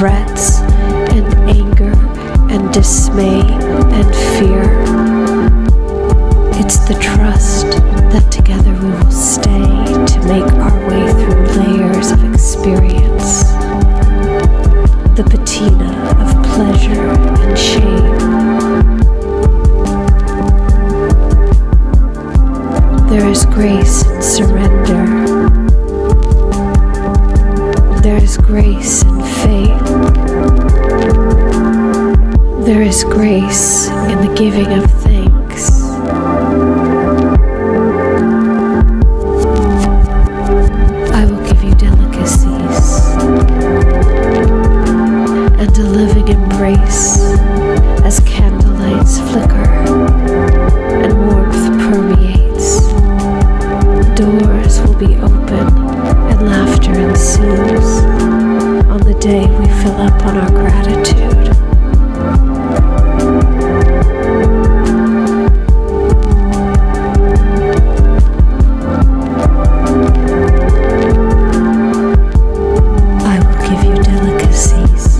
threats and anger and dismay and fear. It's the trust that together we will stay to make our way through layers of experience. The patina of pleasure and shame. There is grace in surrender. There is grace in faith. There is grace in the giving of thanks. I will give you delicacies and a living embrace as candlelights flicker and warmth permeates. Doors will be open and laughter ensues on the day we fill up on our gratitude. I will give you delicacies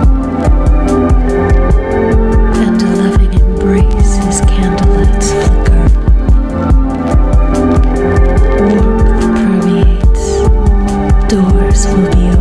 and a loving embrace as candlelights flicker. Warmth permeates. Doors will be open.